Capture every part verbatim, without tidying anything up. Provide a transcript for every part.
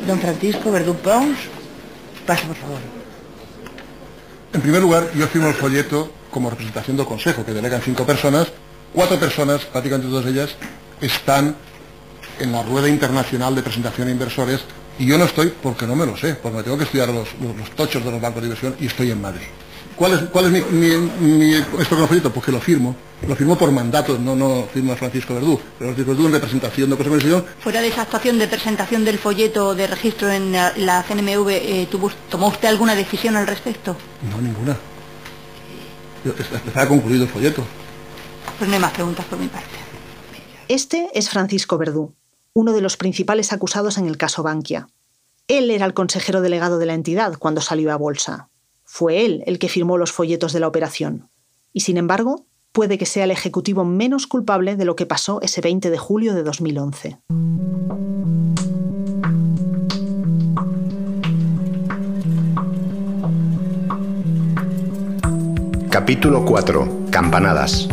Don Francisco Verdú Pons, pase por favor. En primer lugar, yo firmo el folleto como representación del Consejo, que delegan cinco personas. Cuatro personas, prácticamente todas ellas, están en la rueda internacional de presentación a inversores, y yo no estoy porque no me lo sé, porque me tengo que estudiar los, los, los tochos de los bancos de inversión y estoy en Madrid. ¿Cuál es, cuál es mi, mi, mi esto con el folleto? Pues que lo firmo. Lo firmo por mandato, no, no firmo a Francisco Verdú, pero Francisco Verdú en representación del Consejo de Administración. Fuera de esa actuación de presentación del folleto de registro en la, la C N M V, eh, ¿tuvo, ¿tomó usted alguna decisión al respecto? No, ninguna. Yo, estaba concluido el folleto. Pues no hay más preguntas por mi parte. Este es Francisco Verdú, uno de los principales acusados en el caso Bankia. Él era el consejero delegado de la entidad cuando salió a bolsa. Fue él el que firmó los folletos de la operación. Y sin embargo, puede que sea el ejecutivo menos culpable de lo que pasó ese veinte de julio de dos mil once. Capítulo cuatro. Campanadas.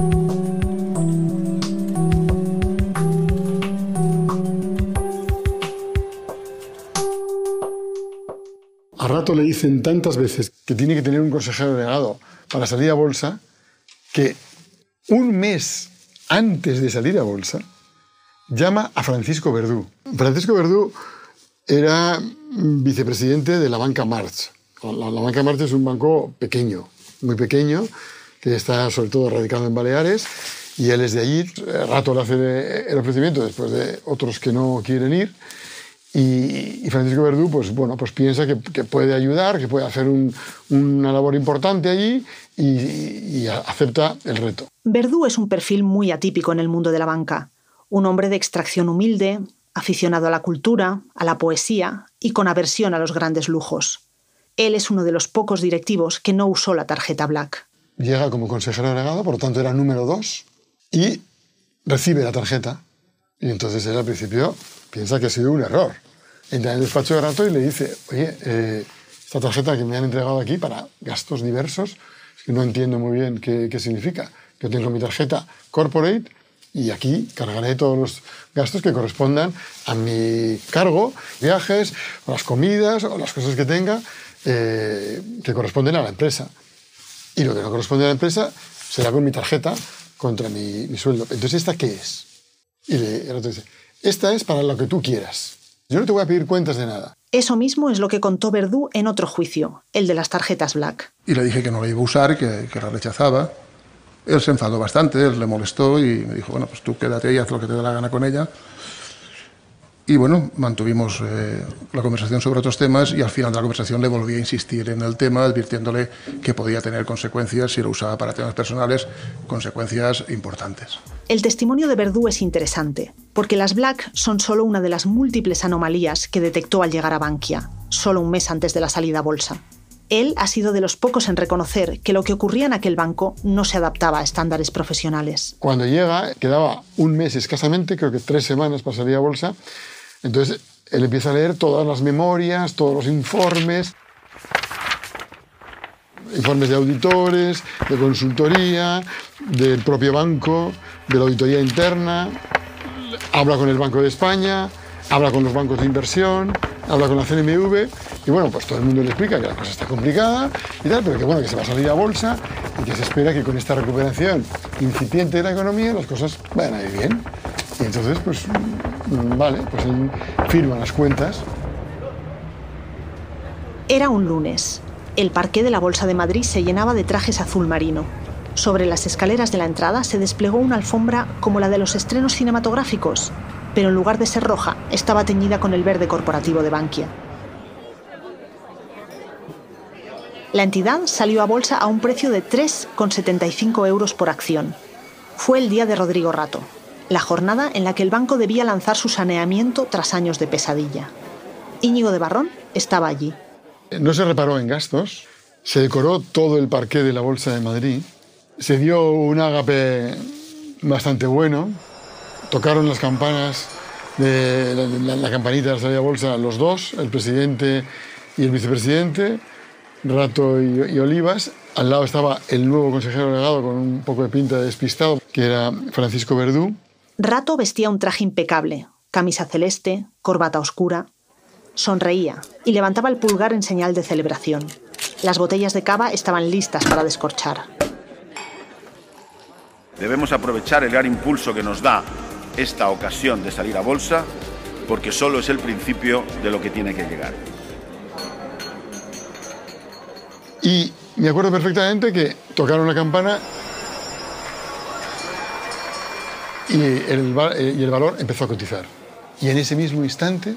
A Rato le dicen tantas veces que tiene que tener un consejero delegado para salir a bolsa, que un mes antes de salir a bolsa llama a Francisco Verdú. Francisco Verdú era vicepresidente de la banca March. La, la banca March es un banco pequeño, muy pequeño, que está sobre todo radicado en Baleares, y él es de allí. Rato le hace el ofrecimiento después de otros que no quieren ir. Y, y Francisco Verdú, pues, bueno, pues piensa que, que puede ayudar, que puede hacer un, una labor importante allí, y, y acepta el reto. Verdú es un perfil muy atípico en el mundo de la banca. Un hombre de extracción humilde, aficionado a la cultura, a la poesía y con aversión a los grandes lujos. Él es uno de los pocos directivos que no usó la tarjeta Black. Llega como consejero delegado, por lo tanto era número dos, y recibe la tarjeta. Y entonces él al principio piensa que ha sido un error. Entra en el despacho de Rato y le dice, oye, eh, esta tarjeta que me han entregado aquí para gastos diversos, es que no entiendo muy bien qué, qué significa. Yo tengo mi tarjeta corporate y aquí cargaré todos los gastos que correspondan a mi cargo, viajes, o las comidas, o las cosas que tenga, eh, que corresponden a la empresa. Y lo que no corresponde a la empresa será con mi tarjeta contra mi, mi sueldo. Entonces, ¿esta qué es? Y le, el otro dice, esta es para lo que tú quieras. Yo no te voy a pedir cuentas de nada. Eso mismo es lo que contó Verdú en otro juicio, el de las tarjetas Black. Y le dije que no la iba a usar, que, que la rechazaba. Él se enfadó bastante, él le molestó y me dijo, bueno, pues tú quédate y haz lo que te dé la gana con ella. Y bueno, mantuvimos eh, la conversación sobre otros temas, y al final de la conversación le volví a insistir en el tema, advirtiéndole que podía tener consecuencias si lo usaba para temas personales, consecuencias importantes. El testimonio de Verdú es interesante, porque las Black son solo una de las múltiples anomalías que detectó al llegar a Bankia, solo un mes antes de la salida a bolsa. Él ha sido de los pocos en reconocer que lo que ocurría en aquel banco no se adaptaba a estándares profesionales. Cuando llega, quedaba un mes escasamente, creo que tres semanas para salir a bolsa. Entonces, él empieza a leer todas las memorias, todos los informes, informes de auditores, de consultoría, del propio banco, de la auditoría interna, habla con el Banco de España, habla con los bancos de inversión, habla con la C N M V, y bueno, pues todo el mundo le explica que la cosa está complicada y tal, pero que bueno, que se va a salir a bolsa y que se espera que con esta recuperación incipiente de la economía las cosas vayan a ir bien. Y entonces, pues, vale, pues él firma las cuentas. Era un lunes. El parqué de la Bolsa de Madrid se llenaba de trajes azul marino. Sobre las escaleras de la entrada se desplegó una alfombra como la de los estrenos cinematográficos, pero en lugar de ser roja, estaba teñida con el verde corporativo de Bankia. La entidad salió a bolsa a un precio de tres coma setenta y cinco euros por acción. Fue el día de Rodrigo Rato, la jornada en la que el banco debía lanzar su saneamiento tras años de pesadilla. Íñigo de Barrón estaba allí. No se reparó en gastos, se decoró todo el parqué de la Bolsa de Madrid, se dio un ágape bastante bueno, tocaron las campanas de la, la, la campanita de la salida a bolsa los dos, el presidente y el vicepresidente, Rato y, y Olivas. Al lado estaba el nuevo consejero delegado con un poco de pinta de despistado, que era Francisco Verdú. Rato vestía un traje impecable, camisa celeste, corbata oscura. Sonreía y levantaba el pulgar en señal de celebración. Las botellas de cava estaban listas para descorchar. Debemos aprovechar el gran impulso que nos da esta ocasión de salir a bolsa, porque solo es el principio de lo que tiene que llegar. Y me acuerdo perfectamente que tocaron la campana y el, y el valor empezó a cotizar. Y en ese mismo instante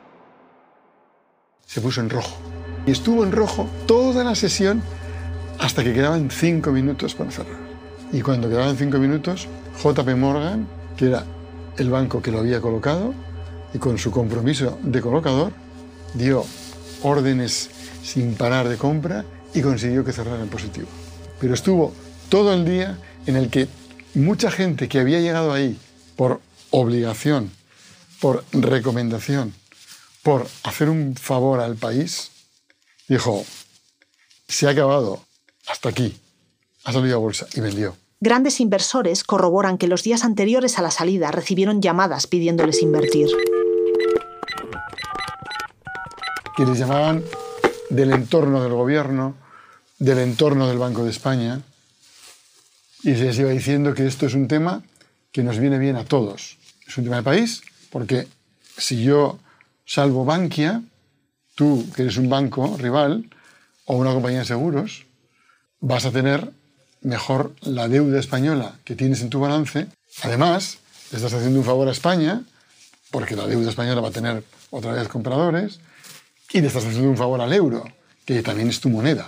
se puso en rojo. Y estuvo en rojo toda la sesión hasta que quedaban cinco minutos para cerrar. Y cuando quedaban cinco minutos, J P Morgan, que era el banco que lo había colocado, y con su compromiso de colocador, dio órdenes sin parar de compra y consiguió que cerrara en positivo. Pero estuvo todo el día en el que mucha gente que había llegado ahí por obligación, por recomendación, por hacer un favor al país, dijo, se ha acabado, hasta aquí, ha salido a bolsa y vendió. Grandes inversores corroboran que los días anteriores a la salida recibieron llamadas pidiéndoles invertir. Que les llamaban del entorno del gobierno, del entorno del Banco de España, y se les iba diciendo que esto es un tema que nos viene bien a todos. Es un tema de país, porque si yo salvo Bankia, tú, que eres un banco rival o una compañía de seguros, vas a tener mejor la deuda española que tienes en tu balance. Además, le estás haciendo un favor a España, porque la deuda española va a tener otra vez compradores, y le estás haciendo un favor al euro, que también es tu moneda.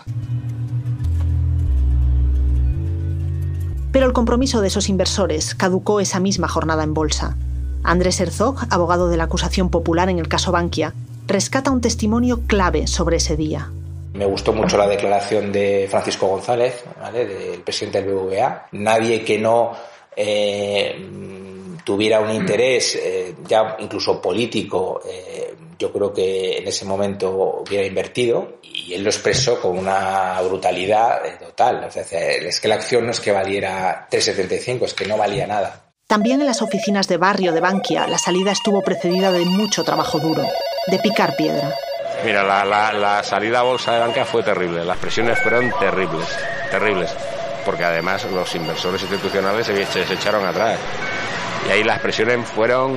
Pero el compromiso de esos inversores caducó esa misma jornada en bolsa. Andrés Herzog, abogado de la acusación popular en el caso Bankia, rescata un testimonio clave sobre ese día. Me gustó mucho la declaración de Francisco González, ¿vale?, del presidente del B B V A. Nadie que no eh, tuviera un interés, eh, ya incluso político, eh, yo creo que en ese momento hubiera invertido, y él lo expresó con una brutalidad eh, total. O sea, es que la acción no es que valiera tres setenta y cinco, es que no valía nada. También en las oficinas de barrio de Bankia, la salida estuvo precedida de mucho trabajo duro, de picar piedra. Mira, la, la, la salida a bolsa de Bankia fue terrible, las presiones fueron terribles, terribles, porque además los inversores institucionales se, se echaron atrás. Y ahí las presiones fueron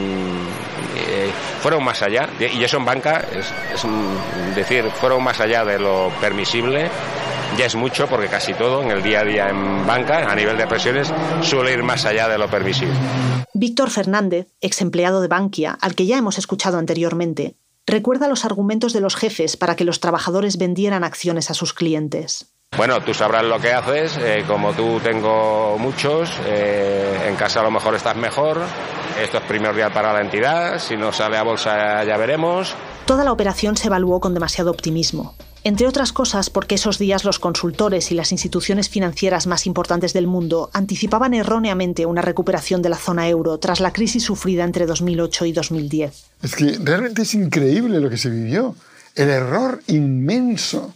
eh, fueron más allá, y eso en banca es, es decir, fueron más allá de lo permisible. Ya es mucho, porque casi todo en el día a día en banca, a nivel de presiones, suele ir más allá de lo permisible. Víctor Fernández, ex empleado de Bankia, al que ya hemos escuchado anteriormente, recuerda los argumentos de los jefes para que los trabajadores vendieran acciones a sus clientes. Bueno, tú sabrás lo que haces, eh, como tú tengo muchos, eh, en casa a lo mejor estás mejor, esto es primordial para la entidad, si no sale a bolsa ya veremos. Toda la operación se evaluó con demasiado optimismo, entre otras cosas porque esos días los consultores y las instituciones financieras más importantes del mundo anticipaban erróneamente una recuperación de la zona euro tras la crisis sufrida entre dos mil ocho y dos mil diez. Es que realmente es increíble lo que se vivió, el error inmenso.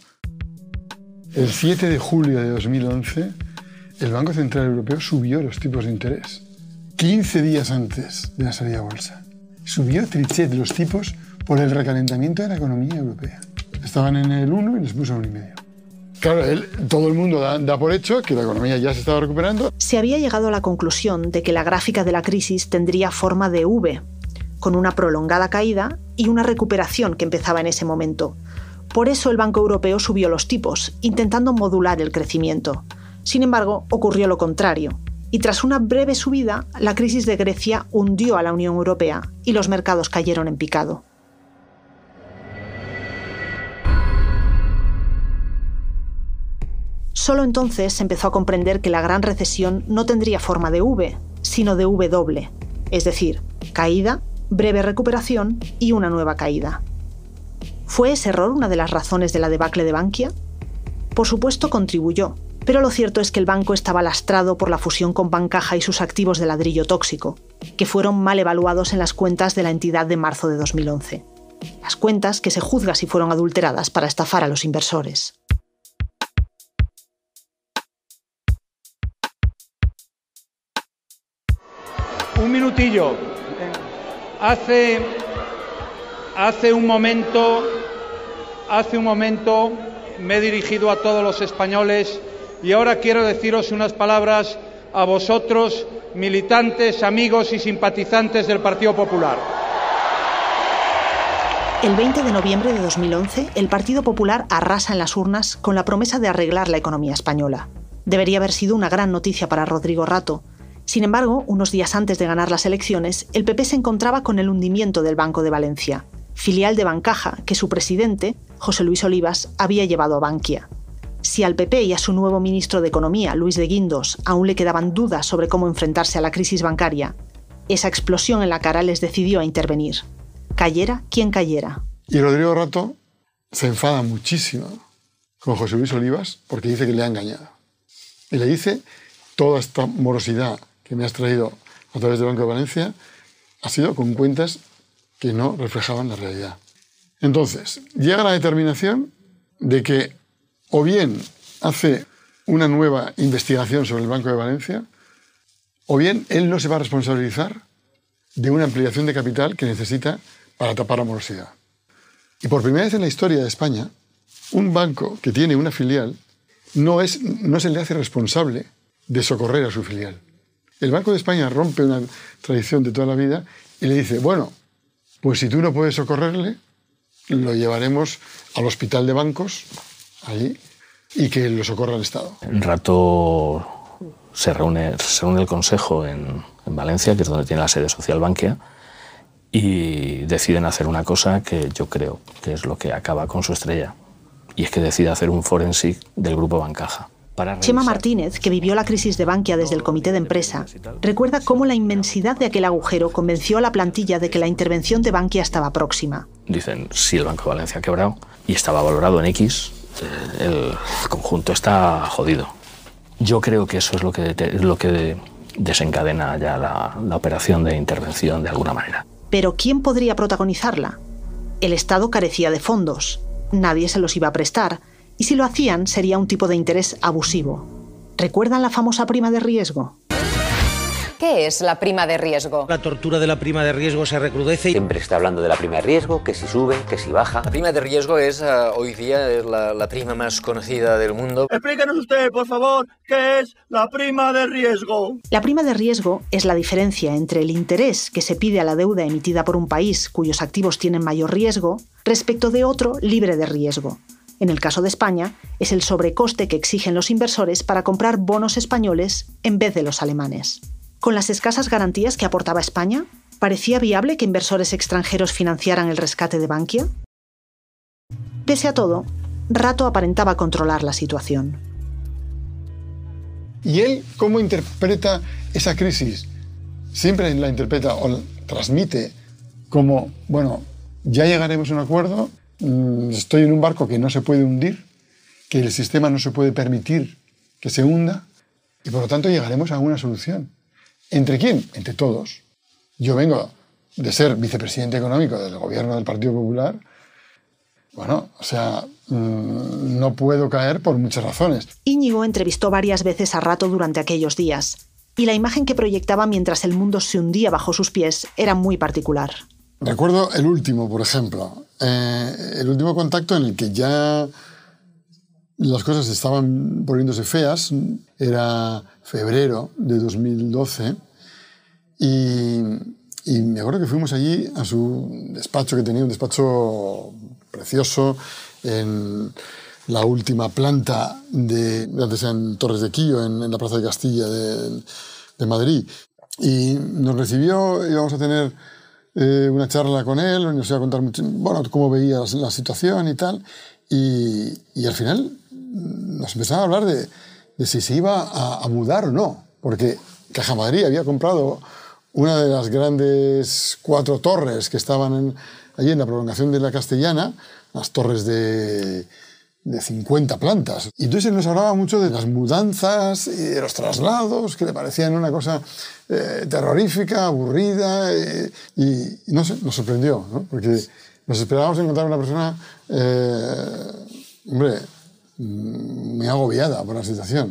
El siete de julio de dos mil once, el Banco Central Europeo subió los tipos de interés. quince días antes de la salida a bolsa. Subió Trichet los tipos por el recalentamiento de la economía europea. Estaban en el uno y les puso un y medio. Claro, él, todo el mundo da, da por hecho que la economía ya se estaba recuperando. Se había llegado a la conclusión de que la gráfica de la crisis tendría forma de V, con una prolongada caída y una recuperación que empezaba en ese momento. Por eso el Banco Europeo subió los tipos, intentando modular el crecimiento. Sin embargo, ocurrió lo contrario. Y tras una breve subida, la crisis de Grecia hundió a la Unión Europea y los mercados cayeron en picado. Solo entonces se empezó a comprender que la gran recesión no tendría forma de V, sino de V doble, es decir, caída, breve recuperación y una nueva caída. ¿Fue ese error una de las razones de la debacle de Bankia? Por supuesto contribuyó, pero lo cierto es que el banco estaba lastrado por la fusión con Bancaja y sus activos de ladrillo tóxico, que fueron mal evaluados en las cuentas de la entidad de marzo de dos mil once. Las cuentas que se juzga si fueron adulteradas para estafar a los inversores. Un minutillo. Hace... Hace un momento, hace un momento me he dirigido a todos los españoles y ahora quiero deciros unas palabras a vosotros, militantes, amigos y simpatizantes del Partido Popular. El veinte de noviembre de dos mil once, el Partido Popular arrasa en las urnas con la promesa de arreglar la economía española. Debería haber sido una gran noticia para Rodrigo Rato. Sin embargo, unos días antes de ganar las elecciones, el P P se encontraba con el hundimiento del Banco de Valencia, filial de Bancaja que su presidente, José Luis Olivas, había llevado a Bankia. Si al P P y a su nuevo ministro de Economía, Luis de Guindos, aún le quedaban dudas sobre cómo enfrentarse a la crisis bancaria, esa explosión en la cara les decidió a intervenir. Cayera quien cayera. Y Rodrigo Rato se enfada muchísimo con José Luis Olivas porque dice que le ha engañado. Y le dice, toda esta morosidad que me has traído a través del Banco de Valencia ha sido con cuentas que no reflejaban la realidad. Entonces, llega la determinación de que o bien hace una nueva investigación sobre el Banco de Valencia, o bien él no se va a responsabilizar de una ampliación de capital que necesita para tapar la morosidad. Y por primera vez en la historia de España, un banco que tiene una filial no, es, no se le hace responsable de socorrer a su filial. El Banco de España rompe una tradición de toda la vida y le dice, bueno, pues si tú no puedes socorrerle, lo llevaremos al hospital de bancos, allí, y que lo socorra el Estado. El Rato se reúne, se reúne el Consejo en, en Valencia, que es donde tiene la sede social Bankia, y deciden hacer una cosa que yo creo que es lo que acaba con su estrella, y es que decide hacer un forensic del grupo Bancaja. Chema Martínez, que vivió la crisis de Bankia desde el comité de empresa, recuerda cómo la inmensidad de aquel agujero convenció a la plantilla de que la intervención de Bankia estaba próxima. Dicen, si el Banco de Valencia ha quebrado y estaba valorado en X, el conjunto está jodido. Yo creo que eso es lo que, es lo que desencadena ya la, la operación de intervención de alguna manera. Pero ¿quién podría protagonizarla? El Estado carecía de fondos, nadie se los iba a prestar, y si lo hacían sería un tipo de interés abusivo. ¿Recuerdan la famosa prima de riesgo? ¿Qué es la prima de riesgo? La tortura de la prima de riesgo se recrudece. Siempre está hablando de la prima de riesgo, que si sube, que si baja. La prima de riesgo es, uh, hoy día, es la, la prima más conocida del mundo. Explícanos usted, por favor, ¿qué es la prima de riesgo? La prima de riesgo es la diferencia entre el interés que se pide a la deuda emitida por un país cuyos activos tienen mayor riesgo respecto de otro libre de riesgo. En el caso de España, es el sobrecoste que exigen los inversores para comprar bonos españoles en vez de los alemanes. Con las escasas garantías que aportaba España, ¿parecía viable que inversores extranjeros financiaran el rescate de Bankia? Pese a todo, Rato aparentaba controlar la situación. ¿Y él cómo interpreta esa crisis? Siempre la interpreta o la transmite como, bueno, ya llegaremos a un acuerdo, estoy en un barco que no se puede hundir, que el sistema no se puede permitir que se hunda, y por lo tanto llegaremos a una solución. ¿Entre quién? Entre todos. Yo vengo de ser vicepresidente económico del gobierno del Partido Popular. Bueno, o sea, mmm, no puedo caer por muchas razones. Íñigo entrevistó varias veces a Rato durante aquellos días, y la imagen que proyectaba mientras el mundo se hundía bajo sus pies era muy particular. Recuerdo el último, por ejemplo, eh, el último contacto en el que ya las cosas estaban poniéndose feas, era febrero de dos mil doce, y, y me acuerdo que fuimos allí a su despacho, que tenía un despacho precioso en la última planta de, antes en Torres de Quillo, en, en la Plaza de Castilla de, de Madrid, y nos recibió, íbamos a tener eh, una charla con él, nos iba a contar mucho, bueno, cómo veía la, la situación y tal, y, y al final nos empezaba a hablar de, de si se iba a, a mudar o no, porque Caja Madrid había comprado una de las grandes cuatro torres que estaban en, allí en la prolongación de la Castellana, las torres de, de cincuenta plantas. Y entonces él nos hablaba mucho de las mudanzas y de los traslados, que le parecían una cosa eh, terrorífica, aburrida, eh, y, y no sé, nos sorprendió, ¿no? Porque nos esperábamos encontrar una persona, eh, hombre, muy agobiada por la situación.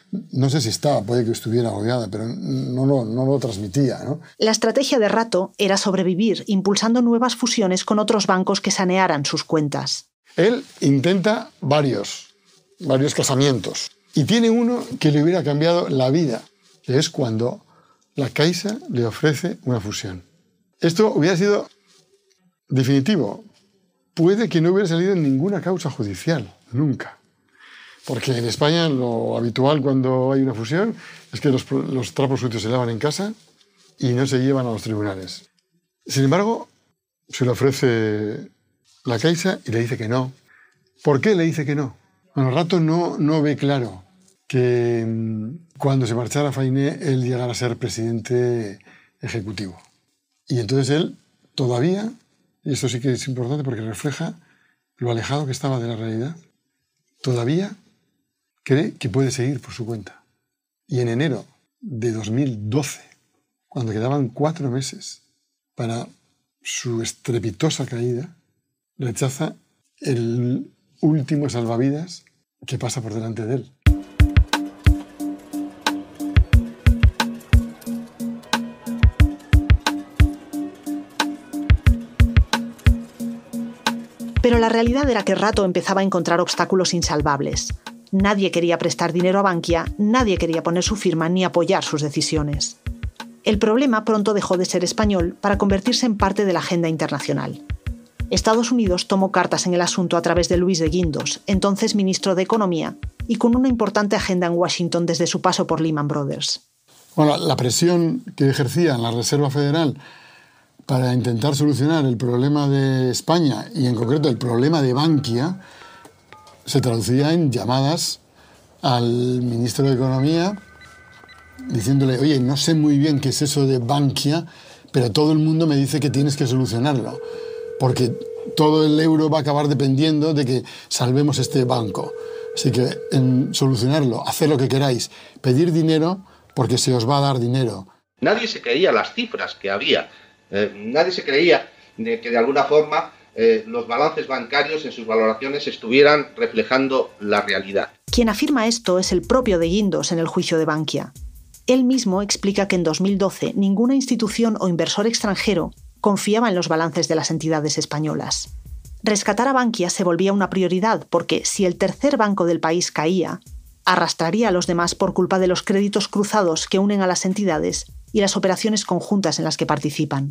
no sé si estaba, puede que estuviera agobiada, pero no, no, no lo transmitía, ¿no? La estrategia de Rato era sobrevivir, impulsando nuevas fusiones con otros bancos que sanearan sus cuentas. Él intenta varios, varios casamientos. Y tiene uno que le hubiera cambiado la vida, que es cuando la Caixa le ofrece una fusión. Esto hubiera sido definitivo. Puede que no hubiera salido en ninguna causa judicial, nunca. Porque en España lo habitual cuando hay una fusión es que los, los trapos sucios se lavan en casa y no se llevan a los tribunales. Sin embargo, se le ofrece la Caixa y le dice que no. ¿Por qué le dice que no? Bueno, Rato no, no ve claro que cuando se marchara Fainé él llegara a ser presidente ejecutivo. Y entonces él todavía, y esto sí que es importante porque refleja lo alejado que estaba de la realidad, todavía cree que puede seguir por su cuenta. Y en enero de dos mil doce, cuando quedaban cuatro meses para su estrepitosa caída, rechaza el último salvavidas que pasa por delante de él. Pero la realidad era que Rato empezaba a encontrar obstáculos insalvables. Nadie quería prestar dinero a Bankia, nadie quería poner su firma ni apoyar sus decisiones. El problema pronto dejó de ser español para convertirse en parte de la agenda internacional. Estados Unidos tomó cartas en el asunto a través de Luis de Guindos, entonces ministro de Economía, y con una importante agenda en Washington desde su paso por Lehman Brothers. Bueno, la presión que ejercía la Reserva Federal para intentar solucionar el problema de España y en concreto el problema de Bankia se traducía en llamadas al ministro de Economía diciéndole, oye, no sé muy bien qué es eso de Bankia, pero todo el mundo me dice que tienes que solucionarlo, porque todo el euro va a acabar dependiendo de que salvemos este banco. Así que en solucionarlo, hacer lo que queráis, pedir dinero porque se os va a dar dinero. Nadie se creía las cifras que había. Eh, nadie se creía de que de alguna forma eh, los balances bancarios en sus valoraciones estuvieran reflejando la realidad. Quien afirma esto es el propio de Guindos en el juicio de Bankia. Él mismo explica que en dos mil doce ninguna institución o inversor extranjero confiaba en los balances de las entidades españolas. Rescatar a Bankia se volvía una prioridad porque si el tercer banco del país caía, arrastraría a los demás por culpa de los créditos cruzados que unen a las entidades y las operaciones conjuntas en las que participan.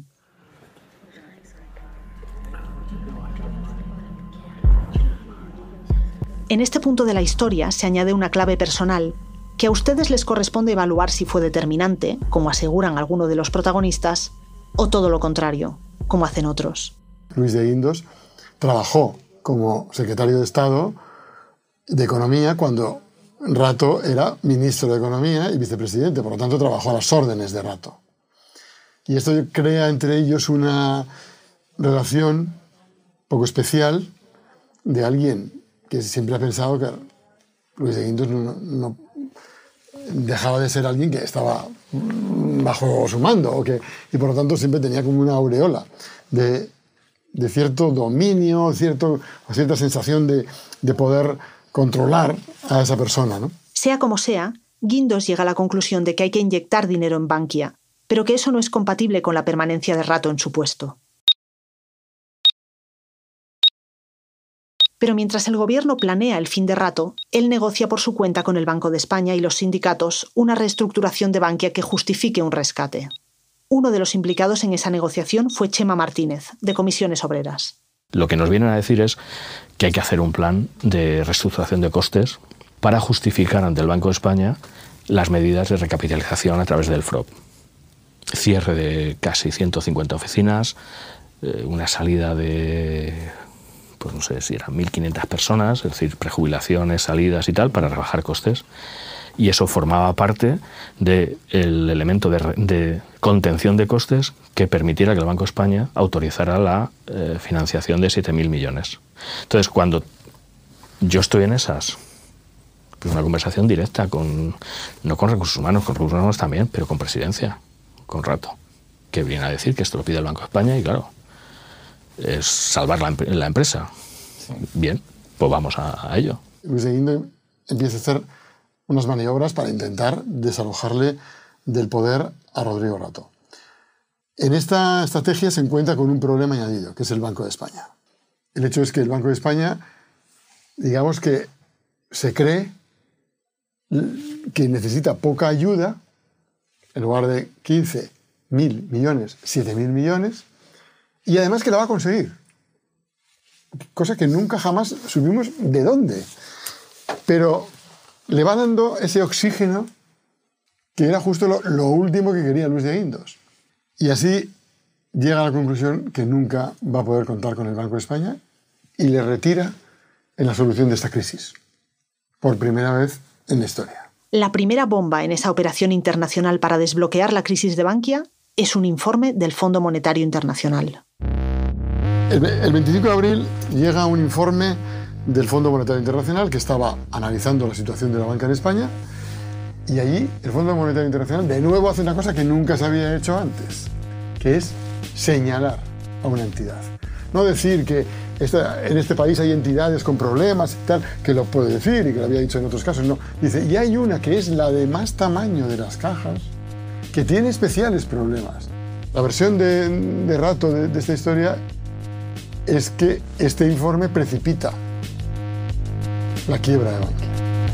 En este punto de la historia se añade una clave personal que a ustedes les corresponde evaluar si fue determinante, como aseguran algunos de los protagonistas, o todo lo contrario, como hacen otros. Luis de Guindos trabajó como secretario de Estado de Economía cuando Rato era ministro de Economía y vicepresidente, por lo tanto trabajó a las órdenes de Rato. Y esto crea entre ellos una relación poco especial de alguien que siempre ha pensado que Luis de Guindos no, no dejaba de ser alguien que estaba bajo su mando o que, y por lo tanto siempre tenía como una aureola de, de cierto dominio, cierto, o cierta sensación de, de poder controlar a esa persona, ¿no? Sea como sea, Guindos llega a la conclusión de que hay que inyectar dinero en Bankia, pero que eso no es compatible con la permanencia de Rato en su puesto. Pero mientras el gobierno planea el fin de Rato, él negocia por su cuenta con el Banco de España y los sindicatos una reestructuración de Bankia que justifique un rescate. Uno de los implicados en esa negociación fue Chema Martínez, de Comisiones Obreras. Lo que nos vienen a decir es que hay que hacer un plan de reestructuración de costes para justificar ante el Banco de España las medidas de recapitalización a través del F R O P. Cierre de casi ciento cincuenta oficinas, eh, una salida de, pues no sé si eran mil quinientas personas, es decir, prejubilaciones, salidas y tal, para rebajar costes. Y eso formaba parte del elemento de, de contención de costes que permitiera que el Banco de España autorizara la eh, financiación de siete mil millones. Entonces, cuando yo estoy en esas, pues una conversación directa, con no con recursos humanos, con recursos humanos también, pero con presidencia, con Rato, que viene a decir que esto lo pide el Banco de España y claro, es salvar la, la empresa. Sí. Bien, pues vamos a, a ello. Luis de Guindos empieza a hacer unas maniobras para intentar desalojarle del poder a Rodrigo Rato. En esta estrategia se encuentra con un problema añadido, que es el Banco de España. El hecho es que el Banco de España, digamos que se cree que necesita poca ayuda, en lugar de quince mil millones, siete mil millones, y además que la va a conseguir. Cosa que nunca jamás supimos de dónde. Pero le va dando ese oxígeno que era justo lo, lo último que quería Luis de Guindos. Y así llega a la conclusión que nunca va a poder contar con el Banco de España y le retira en la solución de esta crisis. Por primera vez en la historia. La primera bomba en esa operación internacional para desbloquear la crisis de Bankia es un informe del Fondo Monetario Internacional. El, el veinticinco de abril llega un informe del Fondo Monetario Internacional que estaba analizando la situación de la banca en España, y allí el Fondo Monetario Internacional de nuevo hace una cosa que nunca se había hecho antes, que es señalar a una entidad. No decir que esta, en este país hay entidades con problemas y tal, que lo puede decir y que lo había dicho en otros casos, no. Dice, y hay una que es la de más tamaño de las cajas, que tiene especiales problemas. La versión de, de Rato de, de esta historia es que este informe precipita la quiebra de Bankia.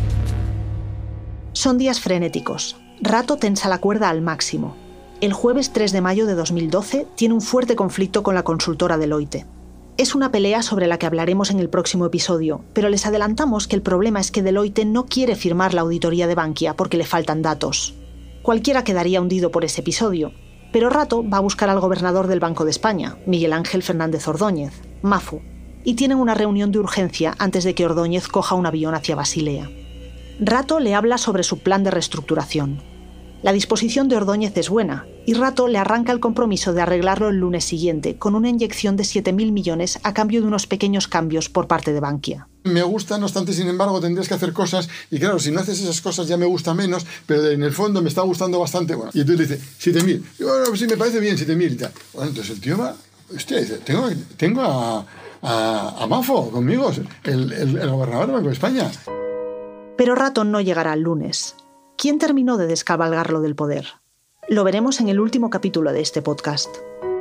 Son días frenéticos. Rato tensa la cuerda al máximo. El jueves tres de mayo de dos mil doce tiene un fuerte conflicto con la consultora Deloitte. Es una pelea sobre la que hablaremos en el próximo episodio, pero les adelantamos que el problema es que Deloitte no quiere firmar la auditoría de Bankia porque le faltan datos. Cualquiera quedaría hundido por ese episodio, pero Rato va a buscar al gobernador del Banco de España, Miguel Ángel Fernández Ordóñez, Mafu, y tienen una reunión de urgencia antes de que Ordóñez coja un avión hacia Basilea. Rato le habla sobre su plan de reestructuración. La disposición de Ordóñez es buena, y Rato le arranca el compromiso de arreglarlo el lunes siguiente, con una inyección de siete mil millones a cambio de unos pequeños cambios por parte de Bankia. Me gusta, no obstante, sin embargo, tendrías que hacer cosas, y claro, si no haces esas cosas ya me gusta menos, pero en el fondo me está gustando bastante. Bueno, y entonces le dice, siete mil. Bueno, sí, me parece bien, siete mil y tal. Bueno, entonces el tío va, hostia, dice, tengo, tengo a, a, a Mafo conmigo, el, el, el gobernador del Banco de España. Pero Rato no llegará el lunes. ¿Quién terminó de descabalgarlo del poder? Lo veremos en el último capítulo de este podcast.